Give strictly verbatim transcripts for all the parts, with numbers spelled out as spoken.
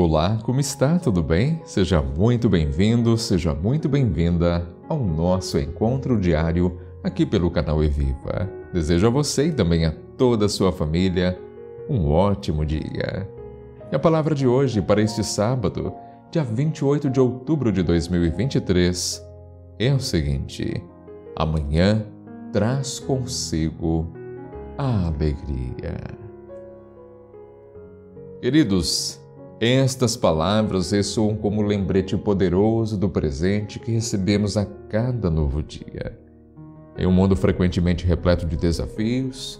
Olá, como está? Tudo bem? Seja muito bem-vindo, seja muito bem-vinda ao nosso encontro diário aqui pelo canal Eviva. Desejo a você e também a toda a sua família um ótimo dia. E a palavra de hoje para este sábado, dia vinte e oito de outubro de dois mil e vinte e três, é o seguinte: amanhã traz consigo a alegria. Queridos, estas palavras ressoam como um lembrete poderoso do presente que recebemos a cada novo dia. Em um mundo frequentemente repleto de desafios,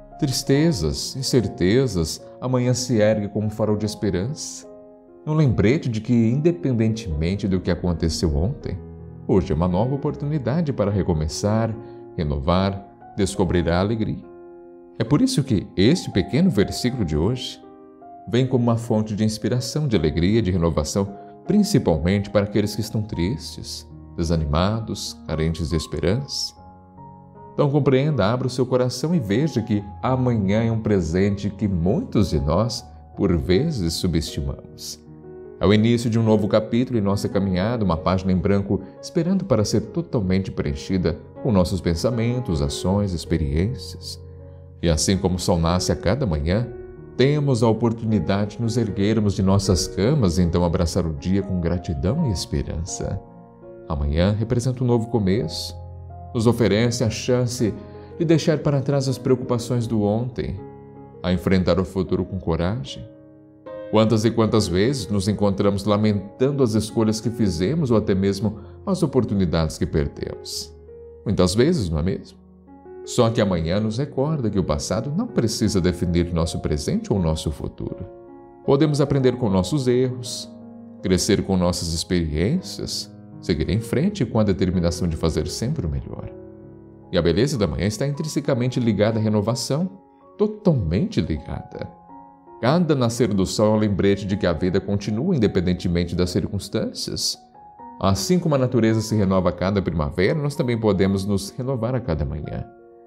tristezas, incertezas, amanhã se ergue como um farol de esperança. Um lembrete de que, independentemente do que aconteceu ontem, hoje é uma nova oportunidade para recomeçar, renovar, descobrir a alegria. É por isso que este pequeno versículo de hoje vem como uma fonte de inspiração, de alegria, de renovação, principalmente para aqueles que estão tristes, desanimados, carentes de esperança. Então compreenda, abra o seu coração e veja que amanhã é um presente que muitos de nós, por vezes, subestimamos. É o início de um novo capítulo em nossa caminhada, uma página em branco esperando para ser totalmente preenchida com nossos pensamentos, ações, experiências. E assim como o sol nasce a cada manhã, temos a oportunidade de nos erguermos de nossas camas e então abraçar o dia com gratidão e esperança. Amanhã representa um novo começo, nos oferece a chance de deixar para trás as preocupações do ontem, a enfrentar o futuro com coragem. Quantas e quantas vezes nos encontramos lamentando as escolhas que fizemos ou até mesmo as oportunidades que perdemos? Muitas vezes, não é mesmo? Só que amanhã nos recorda que o passado não precisa definir nosso presente ou nosso futuro. Podemos aprender com nossos erros, crescer com nossas experiências, seguir em frente com a determinação de fazer sempre o melhor. E a beleza da manhã está intrinsecamente ligada à renovação, totalmente ligada. Cada nascer do sol é um lembrete de que a vida continua independentemente das circunstâncias. Assim como a natureza se renova a cada primavera, nós também podemos nos renovar a cada manhã.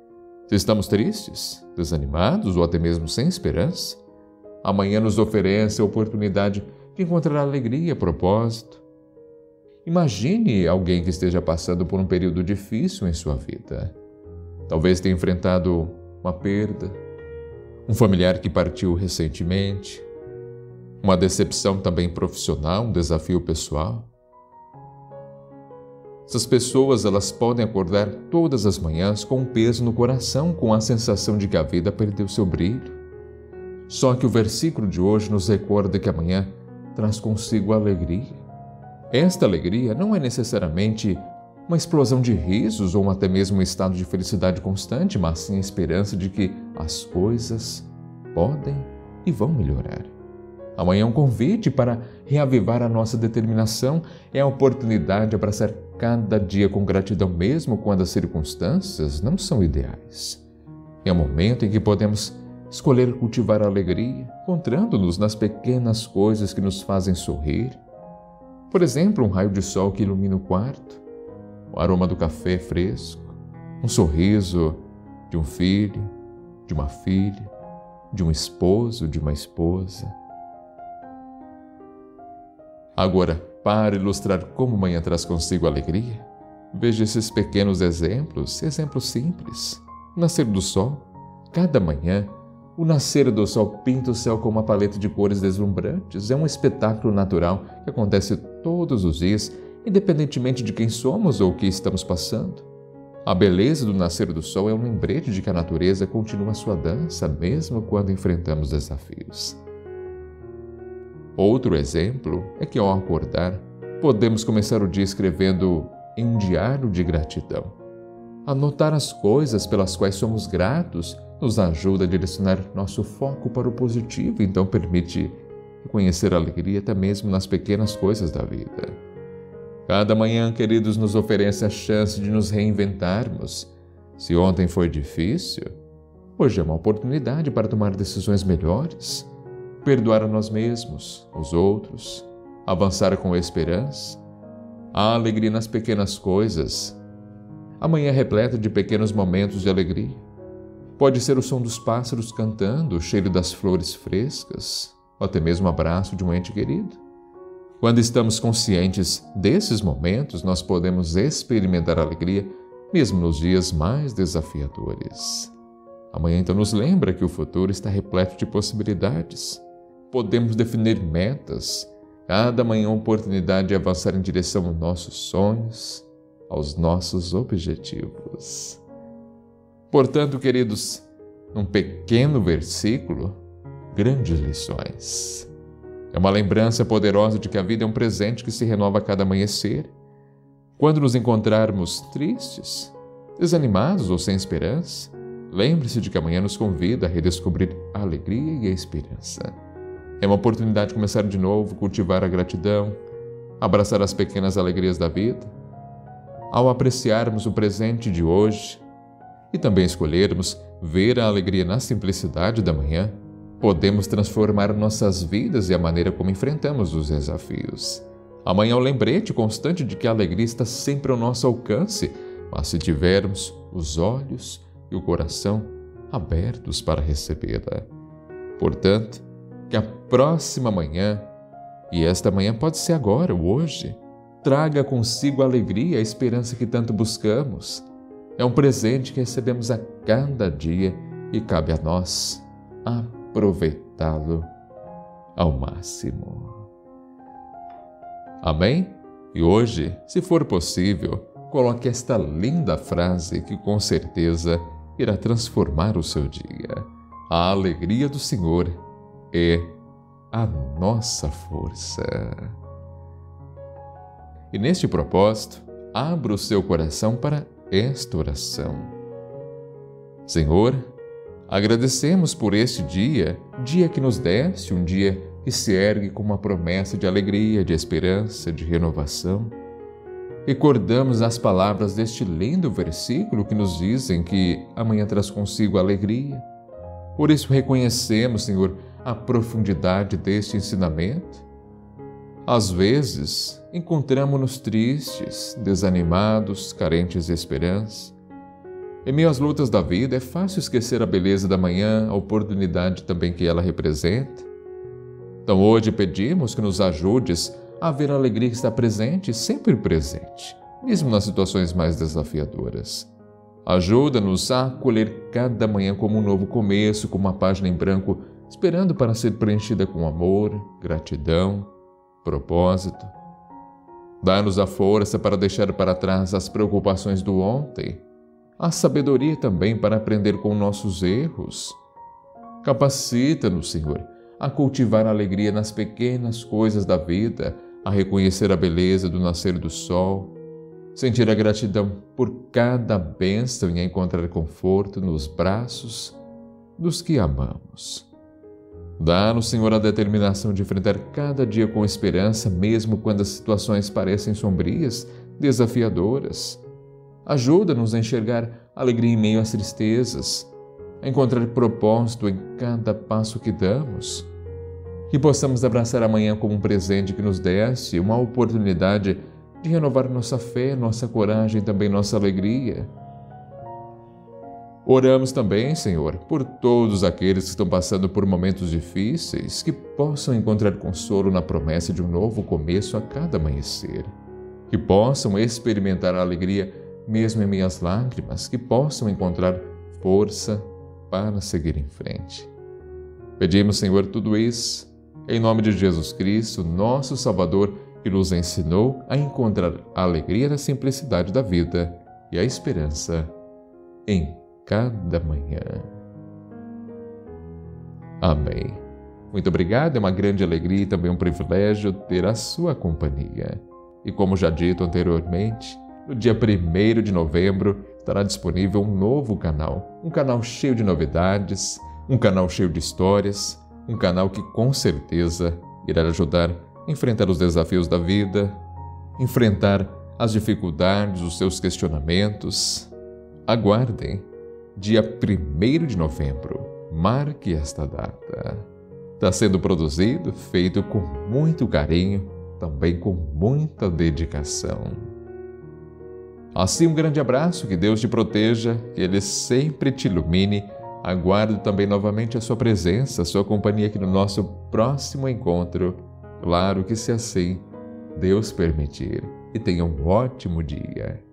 Se estamos tristes, desanimados ou até mesmo sem esperança, amanhã nos oferece a oportunidade de encontrar alegria, propósito. Imagine alguém que esteja passando por um período difícil em sua vida. Talvez tenha enfrentado uma perda, um familiar que partiu recentemente, uma decepção também profissional, um desafio pessoal. Essas pessoas, elas podem acordar todas as manhãs com um peso no coração, com a sensação de que a vida perdeu seu brilho. Só que o versículo de hoje nos recorda que amanhã traz consigo a alegria. Esta alegria não é necessariamente uma explosão de risos ou até mesmo um estado de felicidade constante, mas sim a esperança de que as coisas podem e vão melhorar. Amanhã é um convite para reavivar a nossa determinação, é a oportunidade de abraçar cada dia com gratidão mesmo quando as circunstâncias não são ideais. É o momento em que podemos escolher cultivar a alegria, encontrando-nos nas pequenas coisas que nos fazem sorrir. Por exemplo, um raio de sol que ilumina o quarto, o aroma do café fresco, um sorriso de um filho, de uma filha, de um esposo, de uma esposa. Agora, para ilustrar como amanhã traz consigo alegria, veja esses pequenos exemplos, exemplos simples. O nascer do sol. Cada manhã, o nascer do sol pinta o céu com uma paleta de cores deslumbrantes. É um espetáculo natural que acontece todos os dias, independentemente de quem somos ou o que estamos passando. A beleza do nascer do sol é um lembrete de que a natureza continua sua dança, mesmo quando enfrentamos desafios. Outro exemplo é que, ao acordar, podemos começar o dia escrevendo em um diário de gratidão. Anotar as coisas pelas quais somos gratos nos ajuda a direcionar nosso foco para o positivo, então permite reconhecer a alegria até mesmo nas pequenas coisas da vida. Cada manhã, queridos, nos oferece a chance de nos reinventarmos. Se ontem foi difícil, hoje é uma oportunidade para tomar decisões melhores, perdoar a nós mesmos, aos outros, avançar com esperança. Há alegria nas pequenas coisas. Amanhã é repleta de pequenos momentos de alegria. Pode ser o som dos pássaros cantando, o cheiro das flores frescas, ou até mesmo o abraço de um ente querido. Quando estamos conscientes desses momentos, nós podemos experimentar alegria mesmo nos dias mais desafiadores. Amanhã então nos lembra que o futuro está repleto de possibilidades. Podemos definir metas, cada manhã uma oportunidade de avançar em direção aos nossos sonhos, aos nossos objetivos. Portanto, queridos, num pequeno versículo, grandes lições. É uma lembrança poderosa de que a vida é um presente que se renova a cada amanhecer. Quando nos encontrarmos tristes, desanimados ou sem esperança, lembre-se de que amanhã nos convida a redescobrir a alegria e a esperança. É uma oportunidade de começar de novo, cultivar a gratidão, abraçar as pequenas alegrias da vida. Ao apreciarmos o presente de hoje e também escolhermos ver a alegria na simplicidade da manhã, podemos transformar nossas vidas e a maneira como enfrentamos os desafios. Amanhã é um lembrete constante de que a alegria está sempre ao nosso alcance, mas se tivermos os olhos e o coração abertos para recebê-la. Portanto, que a próxima manhã, e esta manhã pode ser agora ou hoje, traga consigo a alegria e a esperança que tanto buscamos. É um presente que recebemos a cada dia e cabe a nós aproveitá-lo ao máximo. Amém? E hoje, se for possível, coloque esta linda frase que com certeza irá transformar o seu dia. A alegria do Senhor é a nossa força. E neste propósito, abra o seu coração para esta oração. Senhor, agradecemos por este dia, dia que nos deste, um dia que se ergue com uma promessa de alegria, de esperança, de renovação. Recordamos as palavras deste lindo versículo que nos dizem que amanhã traz consigo alegria. Por isso reconhecemos, Senhor, a profundidade deste ensinamento. Às vezes, encontramos-nos tristes, desanimados, carentes de esperança. Em meio às lutas da vida, é fácil esquecer a beleza da manhã, a oportunidade também que ela representa. Então hoje pedimos que nos ajudes a ver a alegria que está presente, sempre presente, mesmo nas situações mais desafiadoras. Ajuda-nos a acolher cada manhã como um novo começo, como uma página em branco, esperando para ser preenchida com amor, gratidão, propósito. Dá-nos a força para deixar para trás as preocupações do ontem, a sabedoria também para aprender com nossos erros. Capacita-nos, Senhor, a cultivar a alegria nas pequenas coisas da vida, a reconhecer a beleza do nascer do sol, sentir a gratidão por cada bênção e a encontrar conforto nos braços dos que amamos. Dá-nos, Senhor, a determinação de enfrentar cada dia com esperança, mesmo quando as situações parecem sombrias, desafiadoras. Ajuda-nos a enxergar alegria em meio às tristezas, a encontrar propósito em cada passo que damos. Que possamos abraçar amanhã como um presente que nos desse, uma oportunidade de renovar nossa fé, nossa coragem e também nossa alegria. Oramos também, Senhor, por todos aqueles que estão passando por momentos difíceis, que possam encontrar consolo na promessa de um novo começo a cada amanhecer. Que possam experimentar a alegria mesmo em meio às lágrimas, que possam encontrar força para seguir em frente. Pedimos, Senhor, tudo isso em nome de Jesus Cristo, nosso Salvador, que nos ensinou a encontrar a alegria na simplicidade da vida e a esperança em cada manhã. Amém. Muito obrigado, é uma grande alegria e também um privilégio ter a sua companhia. E como já dito anteriormente, no dia primeiro de novembro estará disponível um novo canal, um canal cheio de novidades, um canal cheio de histórias, um canal que com certeza irá ajudar a enfrentar os desafios da vida, enfrentar as dificuldades, os seus questionamentos. Aguardem, dia primeiro de novembro, marque esta data. Está sendo produzido, feito com muito carinho, também com muita dedicação. Assim, um grande abraço, que Deus te proteja, que Ele sempre te ilumine Aguardo também novamente a sua presença, a sua companhia aqui no nosso próximo encontro. Claro que se assim Deus permitir. E tenha um ótimo dia.